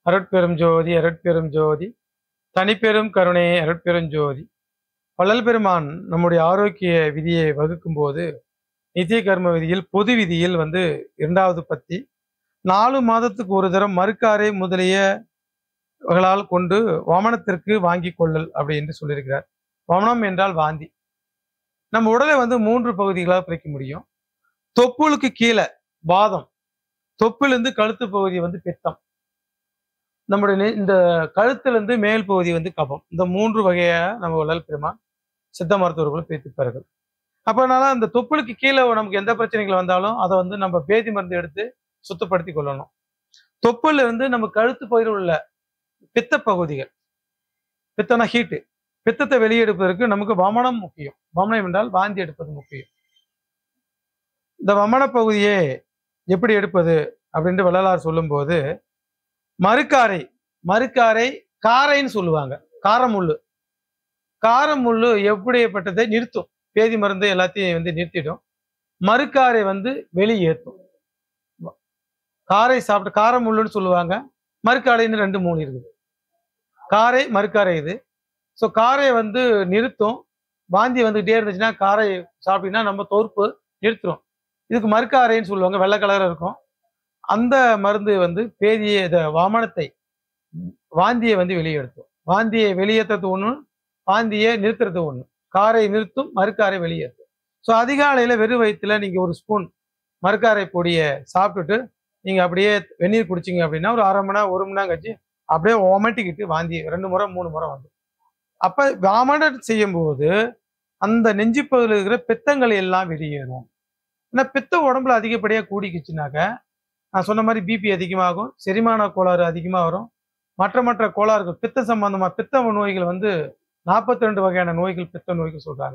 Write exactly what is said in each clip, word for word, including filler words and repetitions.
அருட்பெரும் ஜோதி அருட்பெரும் ஜோதி தனிப்பெரும் கருணை அருட்பெரும் ஜோதி. வள்ளல் பெருமான் நம்முடைய ஆரோக்கிய விதியை வகுக்கும் போது நித்திய கர்ம விதியில் பொது விதியில் வந்து இரண்டாவது பத்தி நாலு மாதத்துக்கு ஒரு தரம் மறுக்காரை முதலியவர்களால் கொண்டு வமனத்திற்கு வாங்கி கொள்ளல் அப்படி என்று சொல்லியிருக்கிறார். வமனம் என்றால் வாந்தி. நம்ம உடலை வந்து மூன்று பகுதிகளாக பிரிக்க முடியும். தொப்புளுக்கு கீழே பாதம், தொப்பிலிருந்து கழுத்து பகுதி வந்து பித்தம், நம்முடைய இந்த கழுத்துல இருந்து மேல் பகுதி வந்து கபம். இந்த மூன்று வகையா நம்ம வள்ளல் பெருமான் சித்த மருத்துவர்களும் பிரித்திருப்பார்கள். அப்பனால அந்த தொப்புளுக்கு கீழே நமக்கு எந்த பிரச்சனைகள் வந்தாலும் அதை வந்து நம்ம பேதி மருந்து எடுத்து சுத்தப்படுத்தி கொள்ளணும். தொப்புல இருந்து நம்ம கழுத்து பகுதியில் உள்ள பித்த பகுதிகள், பித்தனா ஹீட்டு, பித்தத்தை வெளியெடுப்பதற்கு நமக்கு வமனம் முக்கியம். வமனம் என்றால் வாந்தி எடுப்பது முக்கியம். இந்த வமன பகுதியை எப்படி எடுப்பது அப்படின்ட்டு வள்ளலார் சொல்லும் போது, மறுக்காரை மறுக்காரை காரைன்னு சொல்லுவாங்க. காரமுள்ளு காரமுள்ளு எப்படிப்பட்டதை நிறுத்தும், பேதி மருந்து எல்லாத்தையும் வந்து நிறுத்திடும். மறுக்காரை வந்து வெளியேற்றும். காரை சாப்பிட்டு காரமுள்ளுன்னு சொல்லுவாங்க, மறுக்காரைன்னு ரெண்டு மூணு இருக்குது. காரை மறுக்காரை இது. ஸோ காரை வந்து நிறுத்தும். வாந்தி வந்துகிட்டே இருந்துச்சுன்னா காரை சாப்பிட்டீங்கன்னா நம்ம தோற்பு நிறுத்துரும். இதுக்கு மறுக்காரைன்னு சொல்லுவாங்க, வெள்ளை கலர் இருக்கும். அந்த மருந்து வந்து பேதியை இத வாமனத்தை வாந்தியை வந்து வெளியெடுத்தும். வாந்தியை வெளியேற்றது ஒண்ணு, வாந்தியை நிறுத்துறது ஒண்ணு. காரை நிறுத்தும், மறுக்காரை வெளியேற்றும். ஸோ அதிகாலையில வெறும் வயிற்றுல நீங்க ஒரு ஸ்பூன் மறுக்காரை பொடியை சாப்பிட்டுட்டு நீங்க அப்படியே வெந்நீர் குடிச்சிங்க அப்படின்னா ஒரு அரை மணி நேரம் ஒரு மணி நேரம் கழிச்சு அப்படியே ஒமட்டிக்கிட்டு வாந்தி ரெண்டு முறை மூணு முறை வந்து அப்ப வாமனம் செய்யும் போது அந்த நெஞ்சு பகுதியில் இருக்கிற பித்தங்கள் எல்லாம் வெளியேறும். ஏன்னா பித்த உடம்புல அதிகப்படியா கூடிக்குச்சுனாக்க நான் சொன்ன மாதிரி பிபி அதிகமாகும், செரிமான கோளாறு அதிகமாக வரும், மற்ற மற்ற கோளாறுகள் பித்த சம்பந்தமா பித்த நோய்கள் வந்து நாற்பத்தி ரெண்டு வகையான நோய்கள் பித்த நோய்கள் சொல்றாங்க.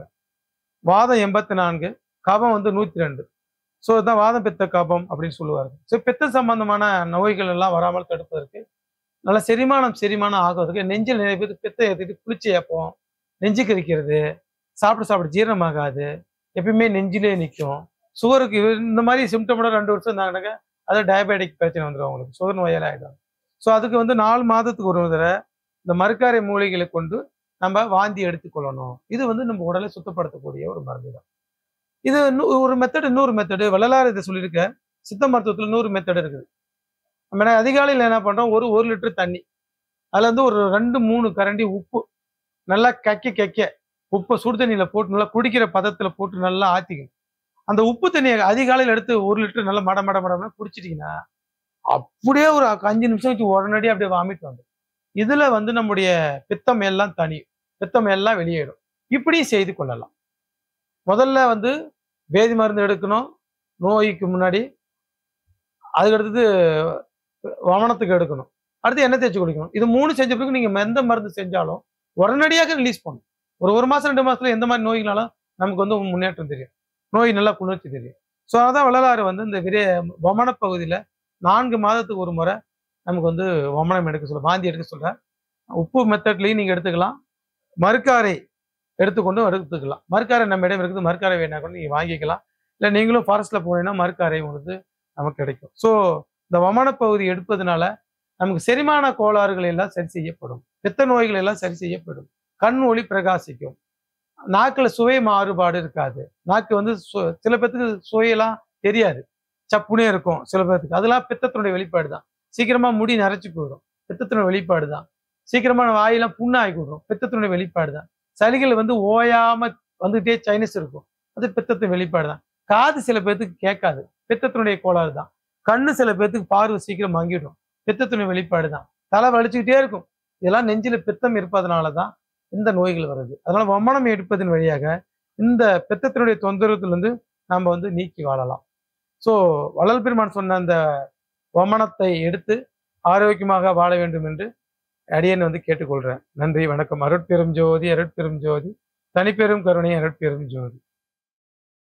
வாதம் எண்பத்தி நான்கு, கபம் வந்து நூத்தி ரெண்டு. ஸோ இதுதான் வாதம் பித்த கபம் அப்படின்னு சொல்லுவாங்க. ஸோ பித்த சம்பந்தமான நோய்கள் எல்லாம் வராமல் தடுப்பதற்கு, நல்லா செரிமானம் செரிமானம் ஆகுறதுக்கு, நெஞ்சில் நிறைய பேர் பித்த ஏற்றிட்டு குளிச்சு ஏப்போம், நெஞ்சு கரிக்கிறது, சாப்பிட்டு சாப்பிட்டு ஜீரணமாகாது, எப்பயுமே நெஞ்சிலே நிற்கும். சுகருக்கு இந்த மாதிரி சிம்டமோட ரெண்டு வருஷம் இருந்தாங்கன்னாக்க அது டயபெட்டிக் பிரச்சனை வந்துடும், அவங்களுக்கு சுகர் நோயால் ஆகிடும். ஸோ அதுக்கு வந்து நாலு மாதத்துக்கு ஒரு தடவை இந்த மறுக்காரை மூலிகளை கொண்டு நம்ம வாந்தி எடுத்துக்கொள்ளணும். இது வந்து நம்ம உடலை சுத்தப்படுத்தக்கூடிய ஒரு மருந்து தான். இது ஒரு மெத்தடு. இன்னொரு மெத்தடு வள்ளலார் இதை சொல்லியிருக்க, சித்த மருத்துவத்தில் நூறு மெத்தடு இருக்குது. நம்ம அதிகாலையில் என்ன பண்றோம், ஒரு ஒரு லிட்டர் தண்ணி, அதுல வந்து ஒரு ரெண்டு மூணு கரண்டி உப்பு நல்லா கக்க கக்க உப்பை சுடு தண்ணியில போட்டு நல்லா குடிக்கிற பதத்துல போட்டு நல்லா ஆத்திக்கணும். அந்த உப்பு தண்ணியை அதிகாலையில் எடுத்து ஒரு லிட்டர் நல்லா மட மட மடம்னா குடிச்சிட்டீங்கன்னா அப்படியே ஒரு அஞ்சு நிமிஷம் வச்சு உடனடியே அப்படியே வாமிட் வந்துடும். இதுல வந்து நம்முடைய பித்தம் எல்லாம் தனி, பித்தம் எல்லாம் வெளியேடும். இப்படி செய்து கொள்ளலாம். முதல்ல வந்து வேதி மருந்து எடுக்கணும் நோய்க்கு முன்னாடி, அதுக்கடுத்தது வமனத்துக்கு எடுக்கணும், அடுத்து எண்ணெய் தேய்ச்சி குடிக்கணும். இது மூணு செஞ்ச பிறகு நீங்க எந்த மருந்து செஞ்சாலும் உடனடியாக ரிலீஸ் பண்ணும். ஒரு ஒரு மாசம் ரெண்டு மாசத்துல எந்த மாதிரி நோய்களாலும் நமக்கு வந்து முன்னேற்றம் தெரியும், நோய் நல்லா குளிர்ச்சி தெரியும். ஸோ அதான் வள்ளலாறு வந்து இந்த விரைய வமன பகுதியில நான்கு மாதத்துக்கு ஒரு முறை நமக்கு வந்து வமனம் எடுக்க சொல்ல, வாந்தி எடுக்க சொல்ற. உப்பு மெத்தட்லையும் நீங்க எடுத்துக்கலாம், மறுக்காரை எடுத்துக்கொண்டு எடுத்துக்கலாம். மறுக்காரை நம்ம இடம் இருக்குது, மறுக்காரை வேணா கூட நீங்க வாங்கிக்கலாம். இல்லை நீங்களும் ஃபாரஸ்ட்ல போனீங்கன்னா மறுக்காரை உங்களுக்கு நமக்கு கிடைக்கும். ஸோ இந்த வமன பகுதி எடுப்பதனால நமக்கு செரிமான கோளாறுகள் எல்லாம் சரி செய்யப்படும், பித்த நோய்கள் எல்லாம் சரி செய்யப்படும், கண் ஒளி பிரகாசிக்கும், நாக்குல சுவை மாறுபாடு இருக்காது. நாக்கு வந்து சில பேத்துக்கு சுவையெல்லாம் தெரியாது, சப்புனே இருக்கும் சில பேருக்கு, அதெல்லாம் பித்தத்தினுடைய வெளிப்பாடு தான். சீக்கிரமா முடி நரைச்சு போயிடும், பித்தத்தினுடைய வெளிப்பாடு தான். சீக்கிரமா வாயெல்லாம் புண்ணாகி விடும், பித்தத்தினுடைய வெளிப்பாடு தான். சளிகள் வந்து ஓயாம வந்துகிட்டே சைனஸ் இருக்கும், அது பித்தத்தின் வெளிப்பாடு தான். காது சில பேர்த்துக்கு கேட்காது, பித்தத்தினுடைய கோளாறு தான். கண்ணு சில பேர்த்துக்கு பார்வை சீக்கிரம் மங்கிடும், பித்தத்தினுடைய வெளிப்பாடு தான். தலை வலிச்சுக்கிட்டே இருக்கும், இதெல்லாம் நெஞ்சில பித்தம் இருப்பதனாலதான் இந்த நோய்கள் வருது. அதனால வமனம் எடுப்பதன் வழியாக இந்த பித்தத்தினுடைய தொந்தரத்திலிருந்து நம்ம வந்து நீக்கி வாழலாம். ஸோ வள்ளல் பெருமான் சொன்ன அந்த வமனத்தை எடுத்து ஆரோக்கியமாக வாழ வேண்டும் என்று அடியேன் வந்து கேட்டுக்கொள்றேன். நன்றி, வணக்கம். அருட்பெரும் ஜோதி அருட்பெரும் ஜோதி தனிப்பெரும் கருணை அருட்பெரும் ஜோதி.